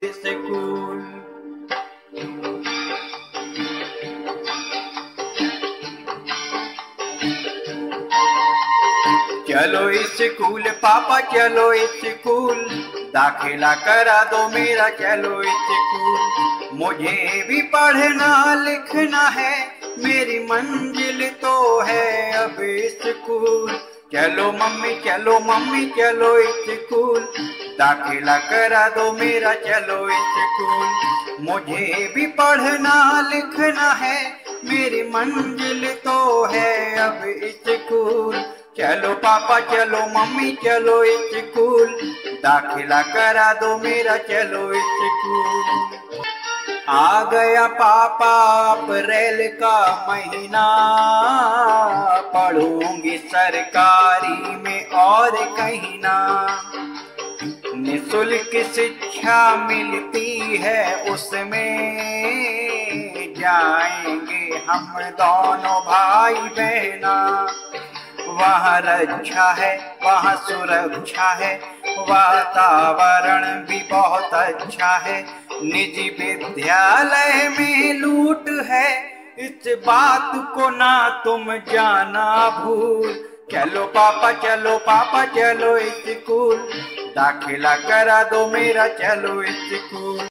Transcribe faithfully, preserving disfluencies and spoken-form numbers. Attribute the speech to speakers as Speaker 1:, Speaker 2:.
Speaker 1: School. चलो school पापा चलो स्कूल, दाखिला करा दो मेरा चलो स्कूल। मुझे भी पढ़ना लिखना है, मेरी मंजिल तो है अब स्कूल। चलो मम्मी चलो मम्मी चलो स्कूल, दाखिला करा दो मेरा चलो स्कूल। मुझे भी पढ़ना लिखना है, मेरी मंजिल तो है अब स्कूल। चलो पापा चलो मम्मी चलो स्कूल, दाखिला करा दो मेरा चलो स्कूल। आ गया पापा अप्रैल का महीना, पढ़ूंगी सरकारी में और कहीं ना। निःशुल्क शिक्षा मिलती है उसमें, जाएंगे हम दोनों भाई बहना। वहाँ रक्षा है वहाँ सुरक्षा है, वातावरण भी बहुत अच्छा है। निजी विद्यालय में लूट है, इस बात को ना तुम जाना भूल। चलो पापा चलो पापा चलो स्कूल, दाखिला करा दो मेरा चलो स्कूल।